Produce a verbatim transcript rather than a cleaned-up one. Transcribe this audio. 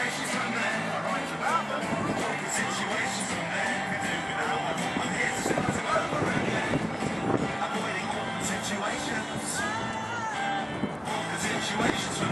situations from there. I write about them. Awkward situations from there. Can do without them. I'm here to start them over again. Avoiding awkward situations. Awkward situations from